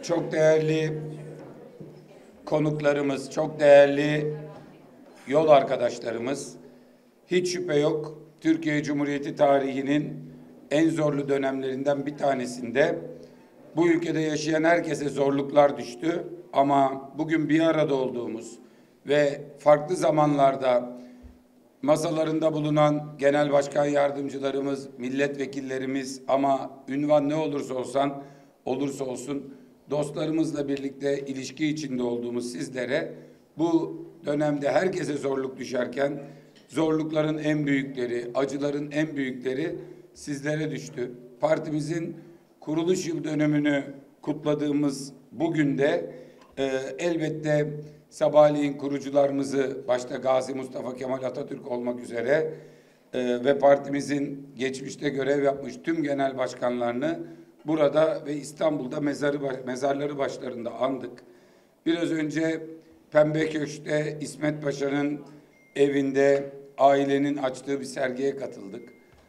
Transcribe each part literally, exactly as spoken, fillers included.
Çok değerli konuklarımız, çok değerli yol arkadaşlarımız, hiç şüphe yok Türkiye Cumhuriyeti tarihinin en zorlu dönemlerinden bir tanesinde bu ülkede yaşayan herkese zorluklar düştü. Ama bugün bir arada olduğumuz ve farklı zamanlarda masalarında bulunan genel başkan yardımcılarımız, milletvekillerimiz ama ünvan ne olursa olsan, olursa olsun dostlarımızla birlikte ilişki içinde olduğumuz sizlere bu dönemde herkese zorluk düşerken zorlukların en büyükleri, acıların en büyükleri sizlere düştü. Partimizin kuruluş yıl dönümünü kutladığımız bugün de e, elbette sabahleyin kurucularımızı başta Gazi Mustafa Kemal Atatürk olmak üzere e, ve partimizin geçmişte görev yapmış tüm genel başkanlarını burada ve İstanbul'da mezarı, mezarları başlarında andık. Biraz önce Pembe Köşk'te İsmet Paşa'nın evinde ailenin açtığı bir sergiye katıldık.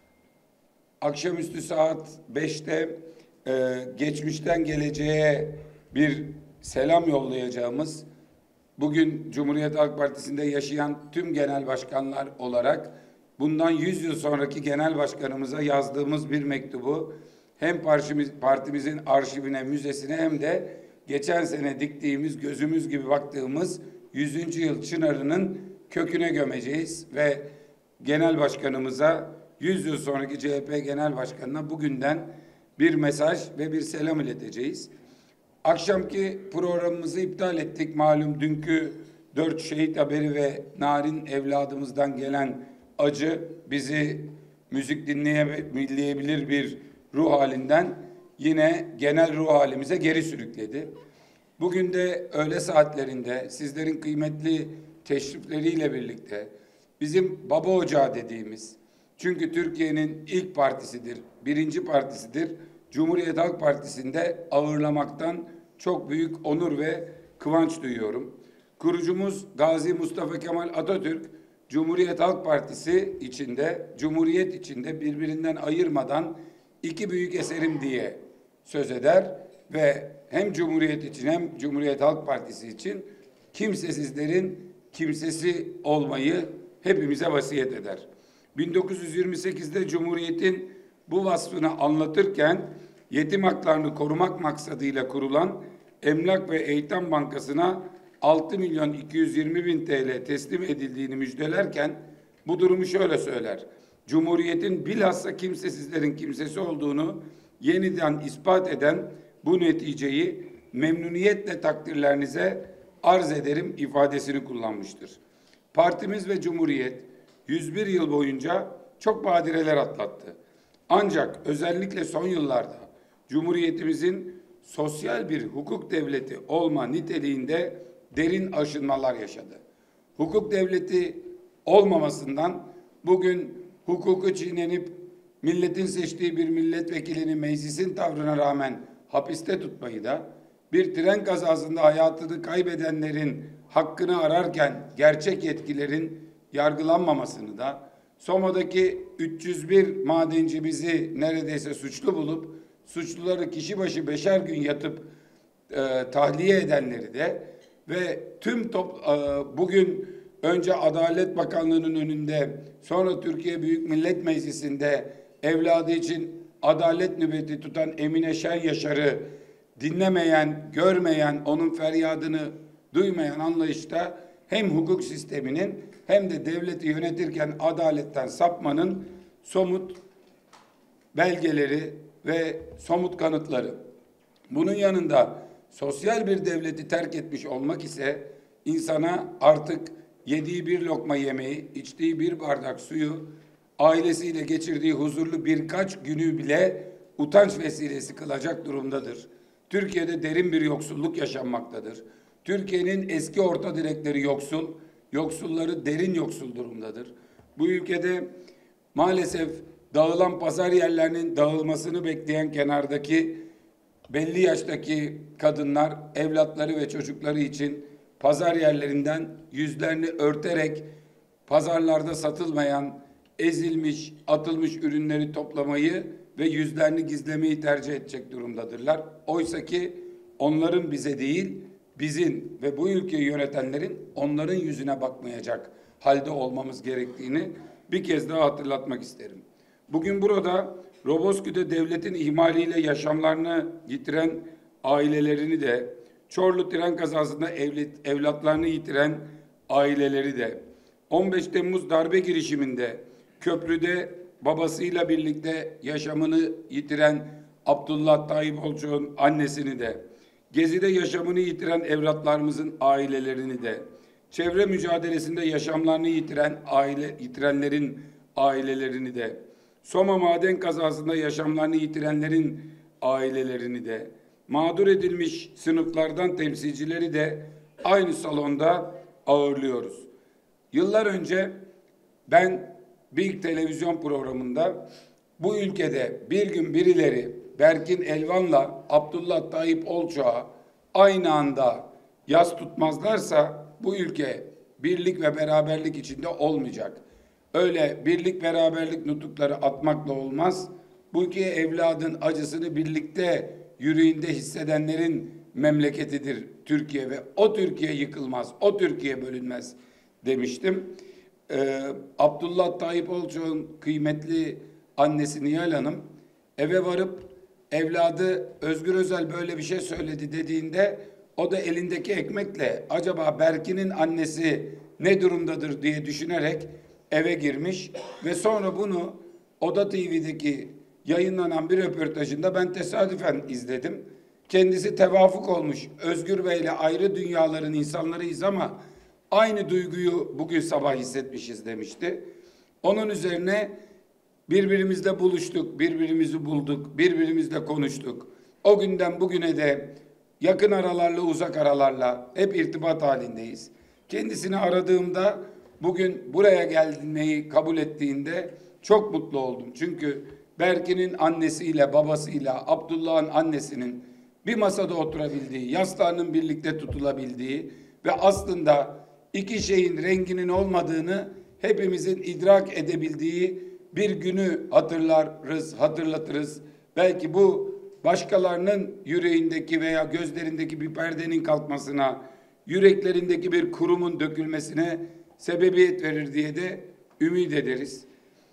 Akşamüstü saat beşte e, geçmişten geleceğe bir selam yollayacağımız, bugün Cumhuriyet Halk Partisi'nde yaşayan tüm genel başkanlar olarak bundan yüz yıl sonraki genel başkanımıza yazdığımız bir mektubu hem partimizin arşivine, müzesine hem de geçen sene diktiğimiz, gözümüz gibi baktığımız yüzüncü yıl çınarının köküne gömeceğiz ve genel başkanımıza, yüz yıl sonraki C H P Genel Başkanı'na bugünden bir mesaj ve bir selam ileteceğiz. Akşamki programımızı iptal ettik. Malum dünkü dört şehit haberi ve narin evladımızdan gelen acı bizi müzik dinleyebilir bir ruh halinden yine genel ruh halimize geri sürükledi. Bugün de öğle saatlerinde sizlerin kıymetli teşrifleriyle birlikte bizim baba ocağı dediğimiz, çünkü Türkiye'nin ilk partisidir, birinci partisidir, Cumhuriyet Halk Partisi'nde ağırlamaktan çok büyük onur ve kıvanç duyuyorum. Kurucumuz Gazi Mustafa Kemal Atatürk, Cumhuriyet Halk Partisi içinde, Cumhuriyet içinde birbirinden ayırmadan iki büyük eserim diye söz eder ve hem Cumhuriyet için hem Cumhuriyet Halk Partisi için kimsesizlerin kimsesi olmayı hepimize vasiyet eder. bin dokuz yüz yirmi sekizde Cumhuriyet'in bu vasfını anlatırken yetim haklarını korumak maksadıyla kurulan Emlak ve Eğitim Bankası'na altı milyon iki yüz yirmi bin T L teslim edildiğini müjdelerken bu durumu şöyle söyler: Cumhuriyet'in bilhassa kimsesizlerin kimsesi olduğunu yeniden ispat eden bu neticeyi memnuniyetle takdirlerinize arz ederim ifadesini kullanmıştır. Partimiz ve Cumhuriyet yüz bir yıl boyunca çok badireler atlattı. Ancak özellikle son yıllarda Cumhuriyetimizin sosyal bir hukuk devleti olma niteliğinde derin aşınmalar yaşadı. Hukuk devleti olmamasından bugün hukuku çiğnenip milletin seçtiği bir milletvekilini meclisin tavrına rağmen hapiste tutmayı da, bir tren kazasında hayatını kaybedenlerin hakkını ararken gerçek yetkilerin yargılanmamasını da, Soma'daki üç yüz bir madencimizi neredeyse suçlu bulup suçluları kişi başı beşer gün yatıp e, tahliye edenleri de ve tüm top, e, bugün önce Adalet Bakanlığı'nın önünde, sonra Türkiye Büyük Millet Meclisi'nde evladı için adalet nöbeti tutan Emine Şen Yaşar'ı dinlemeyen, görmeyen, onun feryadını duymayan anlayışta hem hukuk sisteminin hem de devleti yönetirken adaletten sapmanın somut belgeleri ve somut kanıtları. Bunun yanında sosyal bir devleti terk etmiş olmak ise insana artık yediği bir lokma yemeği, içtiği bir bardak suyu, ailesiyle geçirdiği huzurlu birkaç günü bile utanç vesilesi kılacak durumdadır. Türkiye'de derin bir yoksulluk yaşanmaktadır. Türkiye'nin eski orta direkleri yoksul, yoksulları derin yoksul durumdadır. Bu ülkede maalesef dağılan pazar yerlerinin dağılmasını bekleyen kenardaki belli yaştaki kadınlar, evlatları ve çocukları için pazar yerlerinden yüzlerini örterek pazarlarda satılmayan, ezilmiş, atılmış ürünleri toplamayı ve yüzlerini gizlemeyi tercih edecek durumdadırlar. Oysa ki onların bize değil, bizim ve bu ülkeyi yönetenlerin onların yüzüne bakmayacak halde olmamız gerektiğini bir kez daha hatırlatmak isterim. Bugün burada Roboskü'de devletin ihmaliyle yaşamlarını yitiren ailelerini de, Çorlu tren kazasında evlet, evlatlarını yitiren aileleri de, on beş Temmuz darbe girişiminde köprüde babasıyla birlikte yaşamını yitiren Abdullah Tayyip Olçok'un annesini de, Gezi'de yaşamını yitiren evlatlarımızın ailelerini de, çevre mücadelesinde yaşamlarını yitiren aile yitirenlerin ailelerini de, Soma maden kazasında yaşamlarını yitirenlerin ailelerini de, mağdur edilmiş sınıflardan temsilcileri de aynı salonda ağırlıyoruz. Yıllar önce ben bir televizyon programında bu ülkede bir gün birileri Berkin Elvan'la Abdullah Tayyip Olçok'a aynı anda yas tutmazlarsa bu ülke birlik ve beraberlik içinde olmayacak. Öyle birlik beraberlik nutukları atmakla olmaz. Bu ülke evladın acısını birlikte yüreğinde hissedenlerin memleketidir Türkiye ve o Türkiye yıkılmaz, o Türkiye bölünmez demiştim. Ee, Abdullah Tayyip Olçok'un kıymetli annesi Nihal Hanım eve varıp evladı Özgür Özel böyle bir şey söyledi dediğinde o da elindeki ekmekle acaba Berkin'in annesi ne durumdadır diye düşünerek eve girmiş ve sonra bunu Oda T V'deki yayınlanan bir röportajında ben tesadüfen izledim. Kendisi tevafuk olmuş. Özgür Bey'le ayrı dünyaların insanlarıyız ama aynı duyguyu bugün sabah hissetmişiz demişti. Onun üzerine birbirimizle buluştuk, birbirimizi bulduk, birbirimizle konuştuk. O günden bugüne de yakın aralarla uzak aralarla hep irtibat halindeyiz. Kendisini aradığımda bugün buraya gelmeyi kabul ettiğinde çok mutlu oldum. Çünkü Berkin'in annesiyle babasıyla Abdullah'ın annesinin bir masada oturabildiği, yaslarının birlikte tutulabildiği ve aslında iki şeyin renginin olmadığını hepimizin idrak edebildiği bir günü hatırlarız, hatırlatırız. Belki bu başkalarının yüreğindeki veya gözlerindeki bir perdenin kalkmasına, yüreklerindeki bir kurumun dökülmesine sebebiyet verir diye de ümit ederiz.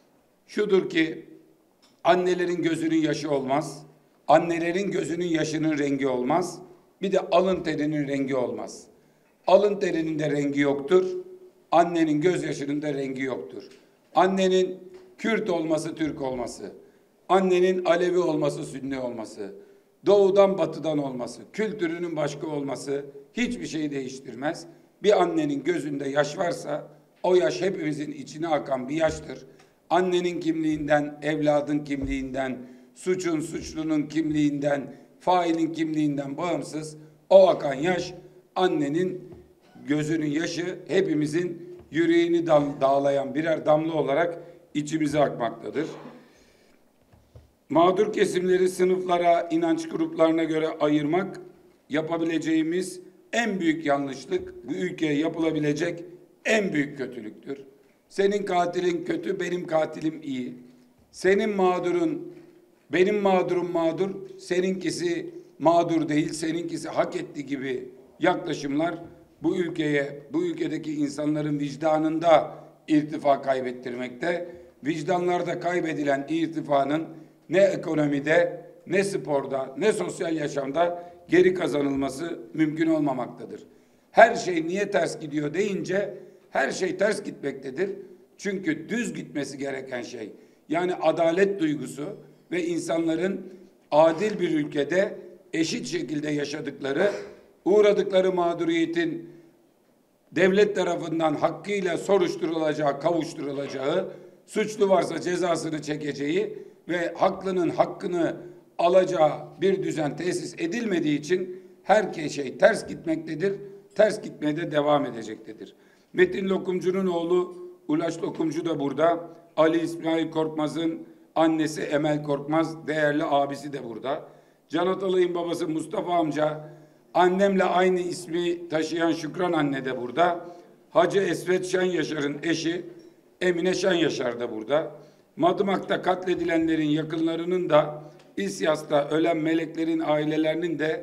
Şudur ki annelerin gözünün yaşı olmaz, annelerin gözünün yaşının rengi olmaz, bir de alın terinin rengi olmaz. Alın terinin de rengi yoktur, annenin gözyaşının da rengi yoktur. Annenin Kürt olması, Türk olması, annenin Alevi olması, Sünni olması, doğudan batıdan olması, kültürünün başka olması hiçbir şeyi değiştirmez. Bir annenin gözünde yaş varsa o yaş hepimizin içine akan bir yaştır. Annenin kimliğinden, evladın kimliğinden, suçun, suçlunun kimliğinden, failin kimliğinden bağımsız o akan yaş annenin gözünün yaşı hepimizin yüreğini dağlayan birer damla olarak içimize akmaktadır. Mağdur kesimleri sınıflara, inanç gruplarına göre ayırmak yapabileceğimiz en büyük yanlışlık, bu ülkeye yapılabilecek en büyük kötülüktür. Senin katilin kötü, benim katilim iyi. Senin mağdurun, benim mağdurum mağdur, seninkisi mağdur değil, seninkisi hak etti gibi yaklaşımlar bu ülkeye, bu ülkedeki insanların vicdanında irtifa kaybettirmekte. Vicdanlarda kaybedilen irtifanın ne ekonomide, ne sporda, ne sosyal yaşamda geri kazanılması mümkün olmamaktadır. Her şey niye ters gidiyor deyince her şey ters gitmektedir. Çünkü düz gitmesi gereken şey, yani adalet duygusu ve insanların adil bir ülkede eşit şekilde yaşadıkları, uğradıkları mağduriyetin devlet tarafından hakkıyla soruşturulacağı, kavuşturulacağı, suçlu varsa cezasını çekeceği ve haklının hakkını alacağı bir düzen tesis edilmediği için her şey ters gitmektedir, ters gitmeye de devam edecektedir. Metin Lokumcu'nun oğlu Ulaş Lokumcu da burada, Ali İsmail Korkmaz'ın annesi Emel Korkmaz, değerli abisi de burada. Can Atalay'ın babası Mustafa amca, annemle aynı ismi taşıyan Şükran anne de burada. Hacı Esvet Şen Yaşar'ın eşi Emine Şen Yaşar da burada. Madımak'ta katledilenlerin yakınlarının da, İsyas'ta ölen meleklerin ailelerinin de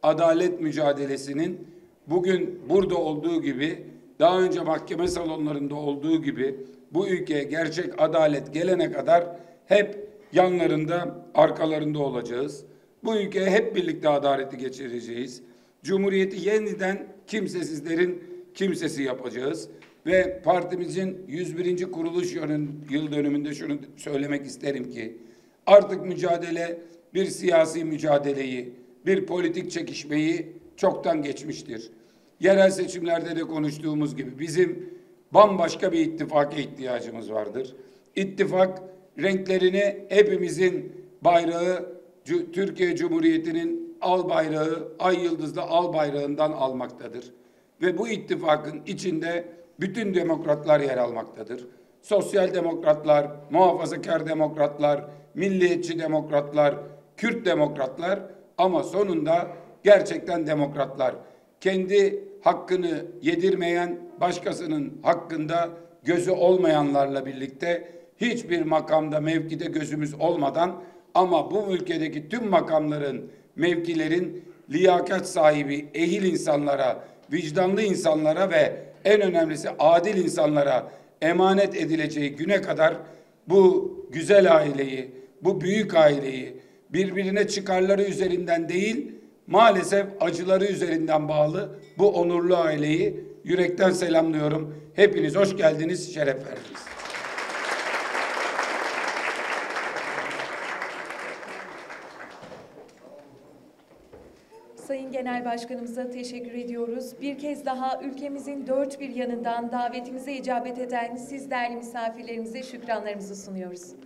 adalet mücadelesinin bugün burada olduğu gibi, daha önce mahkeme salonlarında olduğu gibi bu ülkeye gerçek adalet gelene kadar hep yanlarında, arkalarında olacağız. Bu ülkeye hep birlikte adaleti geçireceğiz. Cumhuriyeti yeniden kimsesizlerin kimsesi yapacağız. Ve partimizin yüz birinci kuruluş yıl dönümünde şunu söylemek isterim ki artık mücadele bir siyasi mücadeleyi, bir politik çekişmeyi çoktan geçmiştir. Yerel seçimlerde de konuştuğumuz gibi bizim bambaşka bir ittifaka ihtiyacımız vardır. İttifak renklerini hepimizin bayrağı, Türkiye Cumhuriyeti'nin al bayrağı, ay yıldızlı al bayrağından almaktadır. Ve bu ittifakın içinde bütün demokratlar yer almaktadır. Sosyal demokratlar, muhafazakar demokratlar, milliyetçi demokratlar, Kürt demokratlar ama sonunda gerçekten demokratlar. Kendi hakkını yedirmeyen, başkasının hakkında gözü olmayanlarla birlikte hiçbir makamda, mevkide gözümüz olmadan ama bu ülkedeki tüm makamların, mevkilerin liyakat sahibi, ehil insanlara, vicdanlı insanlara ve en önemlisi adil insanlara emanet edileceği güne kadar bu güzel aileyi, bu büyük aileyi birbirine çıkarları üzerinden değil, maalesef acıları üzerinden bağlı bu onurlu aileyi yürekten selamlıyorum. Hepiniz hoş geldiniz, şeref verdiniz. Sayın Genel Başkanımıza teşekkür ediyoruz. Bir kez daha ülkemizin dört bir yanından davetimize icabet eden siz değerli misafirlerimize şükranlarımızı sunuyoruz.